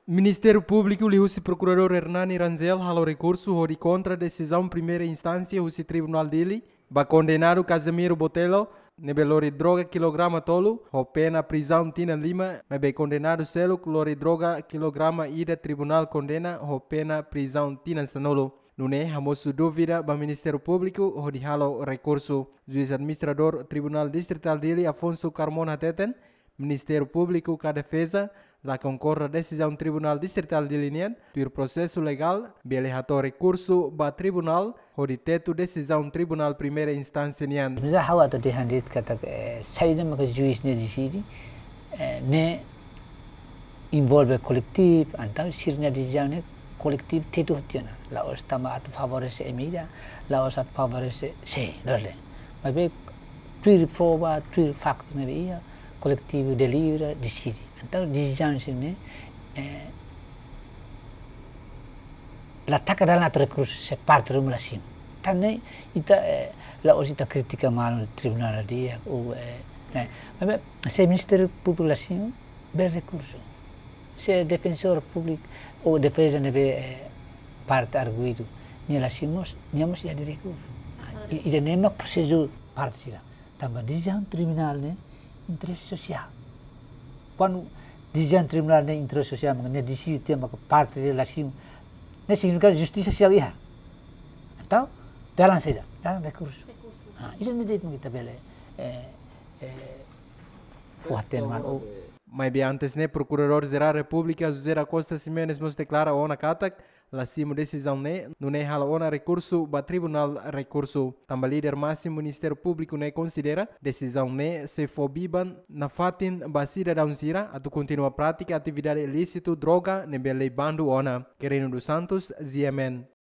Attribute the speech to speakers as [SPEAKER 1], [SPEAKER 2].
[SPEAKER 1] Ministério Público liu-se procurador Hernani Ranzel halo recurso hori contra decisão primeira instância o tribunal dele ba condenar o Casimiro Botelho nebelori droga kilograma tolo ho pena prisão tina lima mas be condenado selo lori droga kilograma ida tribunal condena ho pena prisão tina stanolo. Não é hamosu dúvida ba Ministério Público hori halo recurso. Juiz administrador Tribunal Distrital dele Afonso Carmona Teten Ministério Público ka defesa la concorra decisão Tribunal Distrital de Linha do processo legal bele hato recurso ba tribunal hori teto decisão Tribunal Primeira Instância nian.
[SPEAKER 2] Mas a hawa tadi handit kata saída maka juiz ne decide ne envolve coletivo então sirna decisão ne coletivo teto tiana la os tama at favorece emida la os at favorece se dole mas be tuir prova tuir fact ne be coletivo delibera decide então decisão ne la taka dalam atau recurso se parte do mulasim tanne ita la os ita critica mal no tribunal dia ou mas se Ministério Público assim bel recurso se defensor público ou defesa nebe parte arguido nela simos niamos ya de recurso e de nema processo parte sila tambah decisão tribunal ne interesse social quando decisão tribunal ne interesse social mengenai decisão tema parte dela sim ne significa justiça social ya então dalam saja dalam recurso isso ne dit kita bele fuaten man o
[SPEAKER 1] Mas bem antes, né, Procurador-Geral da República, José da Costa Simenes, nos declara ona katak, la simo decisão né, não é hala ona recurso, ba tribunal recurso. Também líder máximo Ministério Público né considera decisão né se for biban na fatin ba cidadão sira, atu continua prática atividade ilícito droga ne bele bando ona. Querendo dos Santos, ZMN.